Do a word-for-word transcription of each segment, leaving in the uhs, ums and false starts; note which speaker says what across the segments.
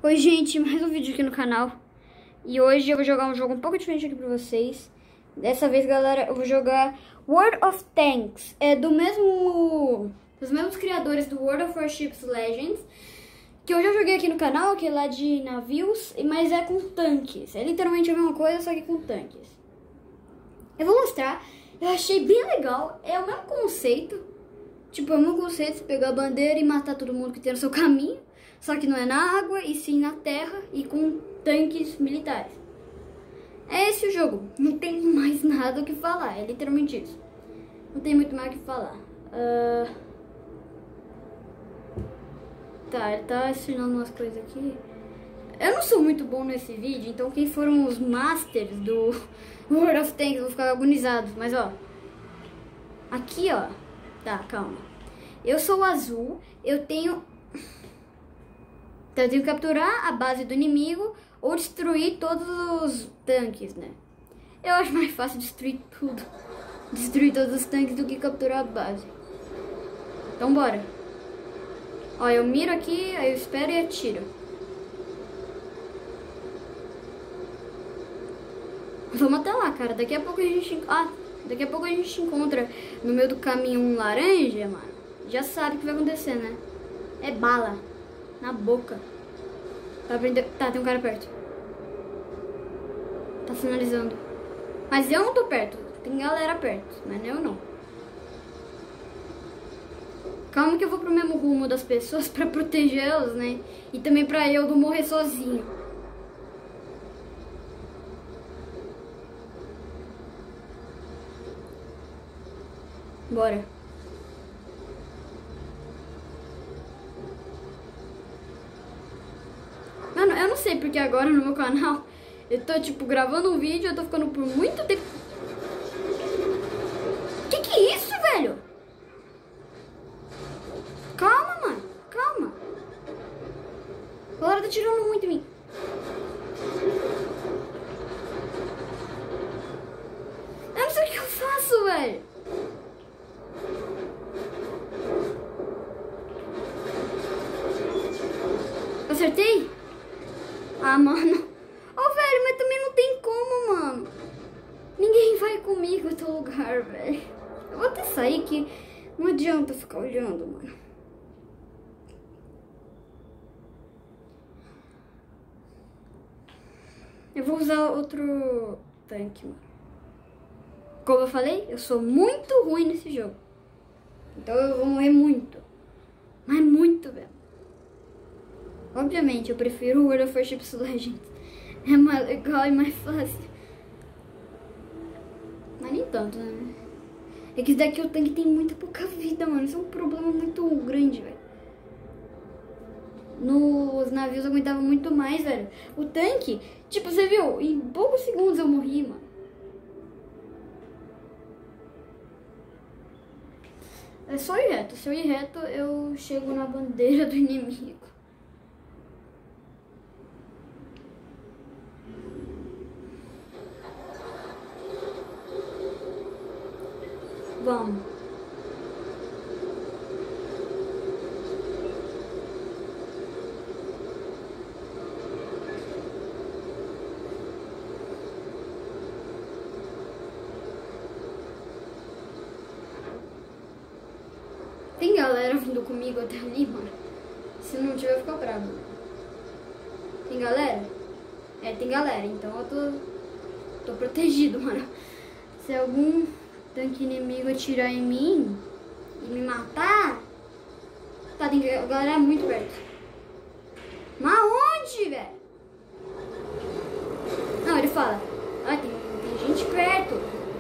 Speaker 1: Oi gente, mais um vídeo aqui no canal. E hoje eu vou jogar um jogo um pouco diferente aqui pra vocês. Dessa vez, galera, eu vou jogar World of Tanks. É do mesmo... dos mesmos criadores do World of Warships Legends, que eu já joguei aqui no canal, que é lá de navios, mas é com tanques. É literalmente a mesma coisa, só que com tanques. Eu vou mostrar. Eu achei bem legal. É o mesmo conceito. Tipo, é o mesmo conceito, você pegar a bandeira e matar todo mundo que tem no seu caminho. Só que não é na água, e sim na terra e com tanques militares. É esse o jogo. Não tem mais nada o que falar. É literalmente isso. Não tem muito mais o que falar. Uh... Tá, ele tá ensinando umas coisas aqui. Eu não sou muito bom nesse vídeo, então quem foram os masters do World of Tanks vão ficar agonizados. Mas ó, aqui ó, tá, calma. Eu sou o azul, eu tenho... Então eu tenho que capturar a base do inimigo ou destruir todos os tanques, né? Eu acho mais fácil destruir tudo. Destruir todos os tanques do que capturar a base. Então bora. Ó, eu miro aqui, aí eu espero e atiro. Vamos até lá, cara. Daqui a pouco a gente... Ah, daqui a pouco a gente encontra no meio do caminho um laranja, mano. Já sabe o que vai acontecer, né? É bala. Na boca. Tá, tá, tem um cara perto. Tá sinalizando. Mas eu não tô perto. Tem galera perto, mas eu não. Calma que eu vou pro mesmo rumo das pessoas pra protegê-los, né? E também pra eu não morrer sozinho. Bora. Mano, eu não sei porque agora no meu canal eu tô, tipo, gravando um vídeo, eu tô ficando por muito tempo... Que que é isso, velho? Calma, mano, calma. A galera tá tirando muito em mim. Eu não sei o que eu faço, velho. Acertei? Ah, mano. Ô, oh, velho, mas também não tem como, mano. Ninguém vai comigo em teu lugar, velho. Eu vou até sair que não adianta ficar olhando, mano. Eu vou usar outro tanque, mano. Como eu falei, eu sou muito ruim nesse jogo. Então eu vou morrer muito. Mas muito, velho. Obviamente, eu prefiro o World of Warships Legends. É mais legal e mais fácil. Mas nem tanto, né? É que esse daqui o tanque tem muito pouca vida, mano. Isso é um problema muito grande, velho. Nos navios eu aguentava muito mais, velho. O tanque, tipo, você viu? Em poucos segundos eu morri, mano. É só ir reto. Se eu ir reto, eu chego na bandeira do inimigo. Vamos. Tem galera vindo comigo até ali, mano. Se não tiver, eu fico bravo. Tem galera? É, tem galera. Então eu tô, tô protegido, mano. Se algum tanque inimigo atirar em mim e me matar... Tá, tem galera muito perto. Mas onde, velho? Não, ele fala... Ah, tem, tem gente perto.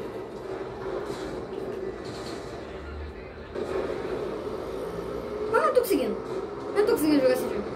Speaker 1: Mas eu não tô conseguindo. Eu não tô conseguindo jogar esse jogo.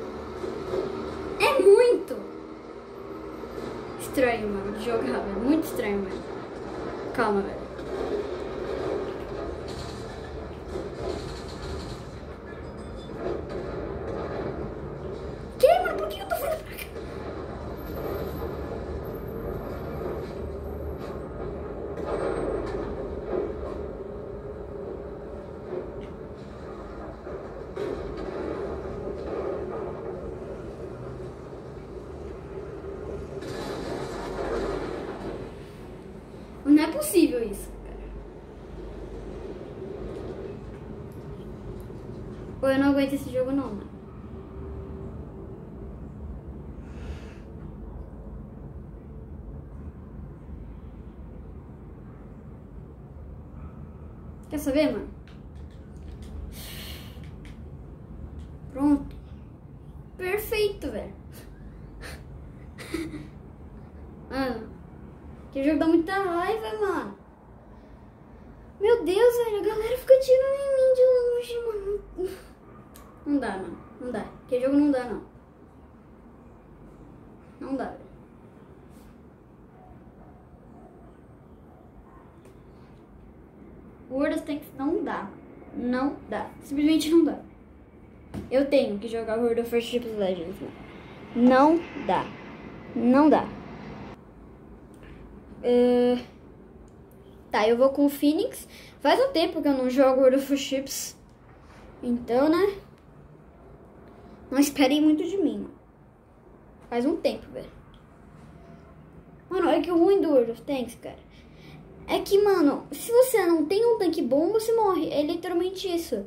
Speaker 1: É muito estranho, mano, de jogar, velho. Muito estranho, velho. Calma, velho. Que, mano? Por que eu tô fazendo pra cá? possível isso, cara. Pô, eu não aguento esse jogo não, mano. Quer saber, mano? Pronto. Perfeito, velho. Mano, que jogo dá muita raiva, mano. Meu Deus, velho, a galera fica tirando em mim de longe, mano. Não dá, mano. Não dá. Que jogo não dá, não. Não dá, velho. World of Tanks não dá. Não dá. Simplesmente não dá. Eu tenho que jogar World of Warships Legends. Não dá. Não dá. Uh... Tá, eu vou com o Phoenix. Faz um tempo que eu não jogo World of Warships. Então, né? Não esperem muito de mim, mano. Faz um tempo, velho. Mano, é que o ruim do World of Tanks, cara, é que, mano, se você não tem um tanque bom, você morre. É literalmente isso.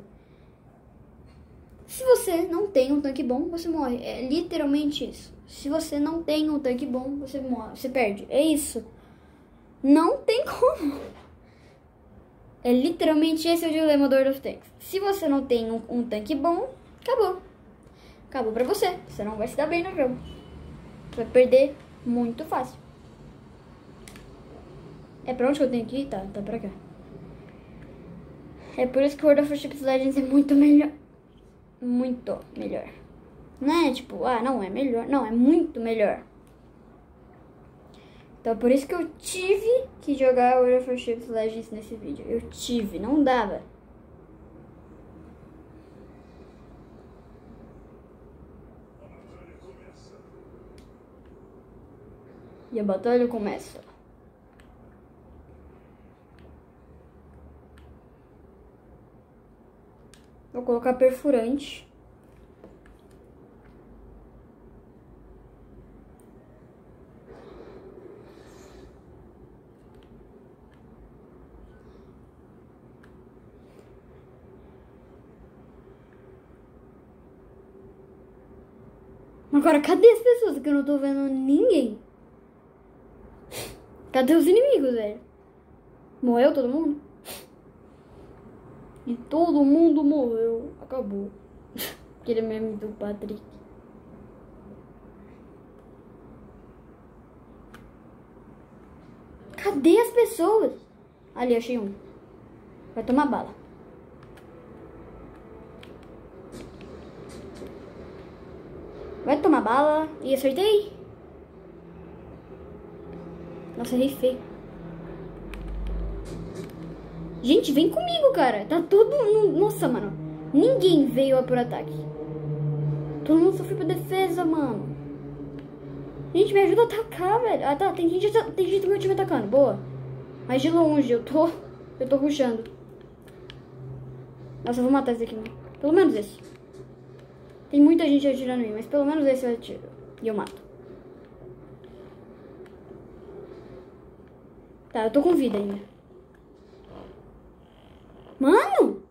Speaker 1: Se você não tem um tanque bom, você morre. É literalmente isso. Se você não tem um tanque bom, você morre. Você perde. É isso. Não tem como. É literalmente esse é o dilema do World of Tanks. Se você não tem um, um tanque bom, acabou. Acabou pra você. Você não vai se dar bem no jogo. Você vai perder muito fácil. É pra onde que eu tenho que ir? Tá, tá pra cá. É por isso que o World of Warships Legends é muito melhor. Muito melhor. Não é tipo, ah, não é melhor. Não, é muito melhor. Então por isso que eu tive que jogar World of Warships Legends nesse vídeo. Eu tive, não dava. E a batalha começa. Vou colocar perfurante. Agora, cadê as pessoas? Que eu não tô vendo ninguém. Cadê os inimigos, velho? Morreu todo mundo? E todo mundo morreu. Acabou. Aquele meme do Patrick. Cadê as pessoas? Ali, achei um. Vai tomar bala. Vai tomar bala. E acertei. Nossa, errei feio. Gente, vem comigo, cara. Tá todo mundo... Nossa, mano. Ninguém veio por ataque. Todo mundo sofreu pra defesa, mano. Gente, me ajuda a atacar, velho. Ah, tá. Tem gente, tem gente do meu time atacando. Boa. Mas de longe, eu tô... Eu tô rushando. Nossa, eu vou matar esse aqui, mano. Pelo menos esse. Tem muita gente atirando em mim, mas pelo menos esse eu atiro. E eu mato. Tá, eu tô com vida ainda. Mano!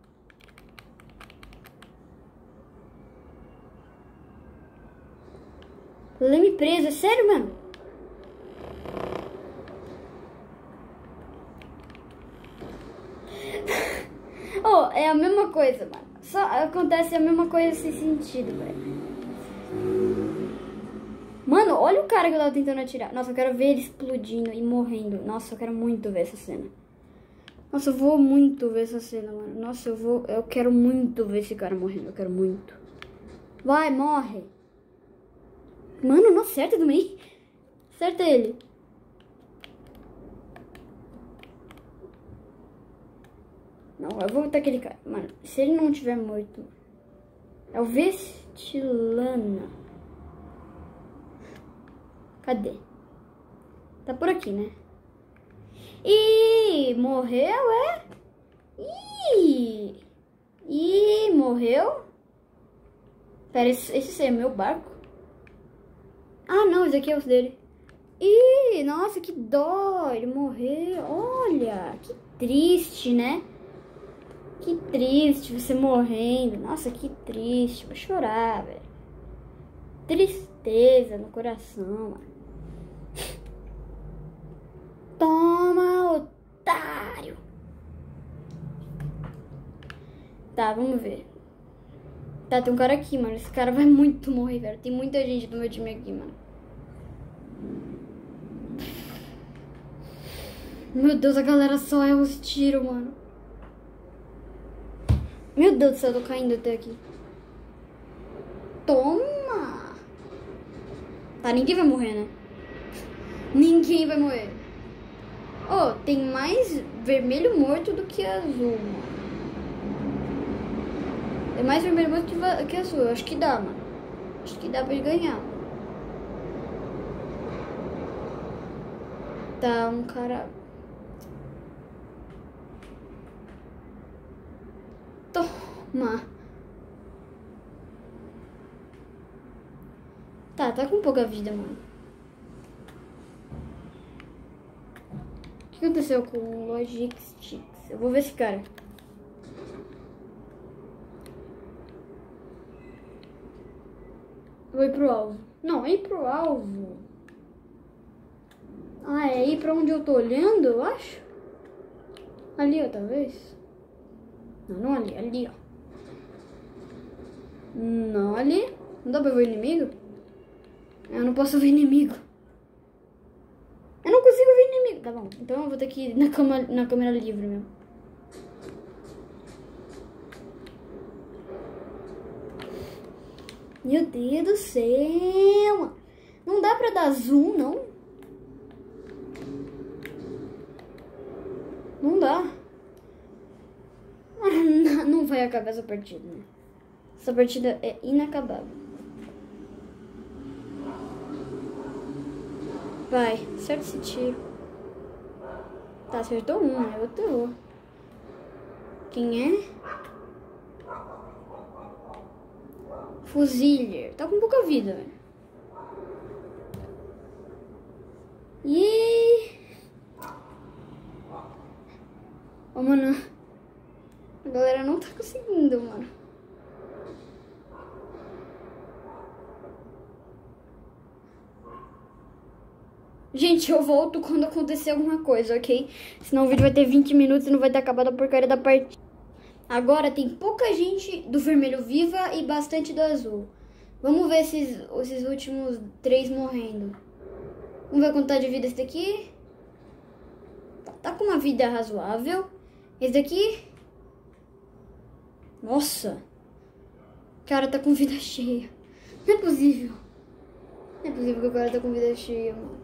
Speaker 1: Leme preso, é sério, mano? Oh, é a mesma coisa, mano. Só acontece a mesma coisa sem sentido, velho. Mano, olha o cara que eu tava tentando atirar. Nossa, eu quero ver ele explodindo e morrendo. Nossa, eu quero muito ver essa cena. Nossa, eu vou muito ver essa cena, mano. Nossa, eu vou... Eu quero muito ver esse cara morrendo. Eu quero muito. Vai, morre. Mano, não acerta também. Acerta ele. Não, eu vou botar aquele cara. Mano, se ele não tiver morto... É o Vestilana. Cadê? Tá por aqui, né? Ih, morreu, é? Ih, Ih, morreu? Pera, esse, esse é meu barco? Ah, não, esse aqui é os dele. Ih, nossa, que dó. Ele morreu. Olha, que triste, né? Que triste você morrendo. Nossa, que triste. Vou chorar, velho. Tristeza no coração, mano. Toma, otário. Tá, vamos ver. Tá, tem um cara aqui, mano. Esse cara vai muito morrer, velho. Tem muita gente do meu time aqui, mano. Meu Deus, a galera só é os tiros, mano. Meu Deus do céu, eu tô caindo até aqui. Toma! Tá, ninguém vai morrer, né? Ninguém vai morrer. Oh, tem mais vermelho morto do que azul, mano. Tem mais vermelho morto que, que azul. Eu acho que dá, mano. Acho que dá pra ele ganhar. Tá, um cara... Toma. Tá, tá com pouca vida, mano. O que aconteceu com o Logic Sticks? Eu vou ver esse cara. Eu vou ir pro alvo. Não, ir pro alvo. Ah, é ir pra onde eu tô olhando, eu acho? Ali, ó, talvez. Não, não ali, ali, ó. Não, ali. Não dá pra ver o inimigo? Eu não posso ver inimigo. Eu não consigo ver inimigo. Tá bom, então eu vou ter que ir na, cama, na câmera livre mesmo. Meu Deus do céu. Não dá pra dar zoom, não? Não dá. Não vai acabar essa partida, né? Essa partida é inacabável. Vai, acerta esse tiro. Tá, acertou um, né? Outro errou. Quem é? Fuziller. Tá com pouca vida, velho. E... Ô, mano. A galera não tá conseguindo, mano. Gente, eu volto quando acontecer alguma coisa, ok? Senão o vídeo vai ter vinte minutos e não vai ter acabado a porcaria da partida. Agora tem pouca gente do vermelho viva e bastante do azul. Vamos ver esses, esses últimos três morrendo. Vamos ver quanto tá de vida esse daqui. Tá com uma vida razoável. Esse daqui... Nossa. O cara tá com vida cheia. Não é possível. Não é possível que o cara tá com vida cheia, mano.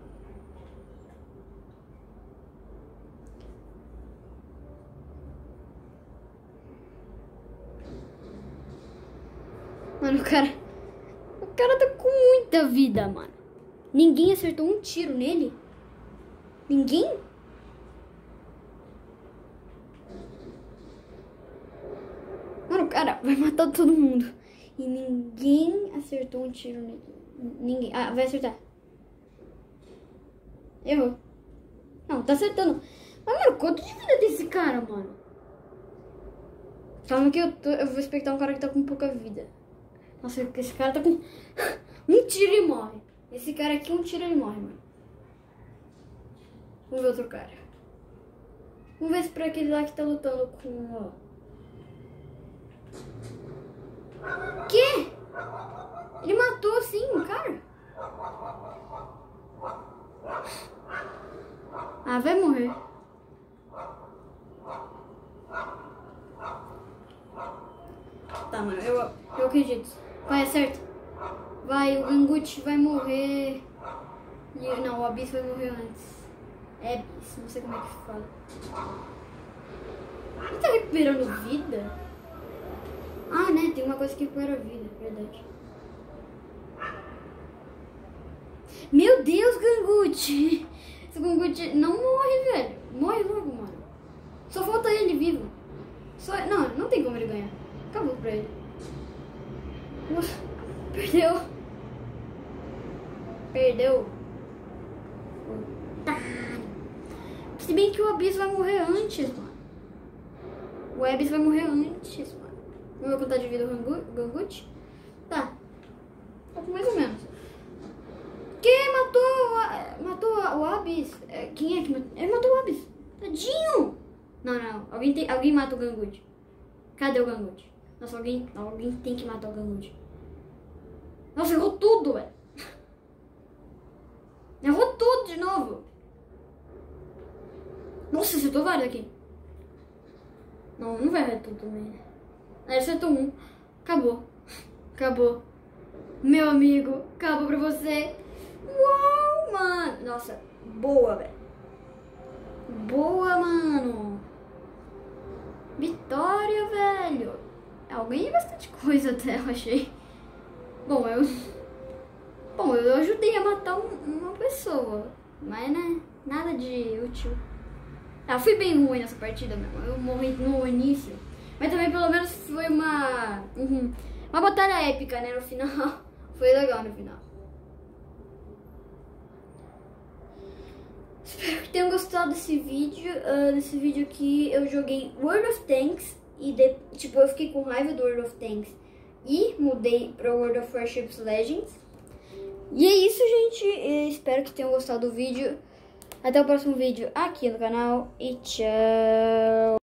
Speaker 1: Mano, o cara... O cara tá com muita vida, mano. Ninguém acertou um tiro nele? Ninguém? Mano, o cara vai matar todo mundo. E ninguém acertou um tiro nele. Ninguém. Ah, vai acertar. Errou. Não, tá acertando. Mas, mano, quanto de vida tem esse cara, mano? Calma que eu, tô, eu vou expectar um cara que tá com pouca vida. Nossa, esse cara tá com... Um tiro e morre. Esse cara aqui, um tiro e morre, mano. Vamos ver outro cara. Vamos ver se pra aquele lá que tá lutando com... Ó. Que? Ele matou sim, um cara? Ah, vai morrer. Tá, mano, eu, eu acredito. Vai, acerta. Vai, o Ganguchi vai morrer. E, não, o Abyss vai morrer antes. É Abyss, não sei como é que fala. Ele tá recuperando vida? Ah, né, tem uma coisa que recupera vida, verdade. Meu Deus, Ganguchi! Esse Ganguchi não morre, velho. Morre logo, mano. Só falta ele vivo. Só... Não, não tem como ele ganhar. Acabou pra ele. Nossa, perdeu. Perdeu. Se bem que o Abyss vai morrer antes, mano. O Abyss vai morrer antes, mano. Não vai contar de vida o Gangut? Tá. Tá mais ou menos. Quem matou, matou o Abyss? Quem é que matou? Ele matou o Abyss. Tadinho! Não, não. Alguém, tem, alguém mata o Gangut. Cadê o Gangut? Nossa, alguém, alguém tem que matar o Gangut. Nossa, errou tudo, velho. Errou tudo de novo. Nossa, acertou vários aqui. Não, não vai errar tudo também. Aí acertou um. Acabou. Acabou. Meu amigo, acabou pra você. Uau, mano. Nossa, boa, velho. Boa, mano. Vitória, velho. Eu ganhei bastante coisa até, eu achei. Bom, eu... Bom, eu ajudei a matar um, uma pessoa. Mas, né, nada de útil. Ah, fui bem ruim nessa partida mesmo. Eu morri no início. Mas também, pelo menos, foi uma... Uhum, uma batalha épica, né, no final. Foi legal no final. Espero que tenham gostado desse vídeo. Uh, nesse vídeo aqui eu joguei World of Tanks. E, de, tipo, eu fiquei com raiva do World of Tanks. E mudei para World of Warships Legends. E é isso, gente. Eu espero que tenham gostado do vídeo. Até o próximo vídeo aqui no canal. E tchau.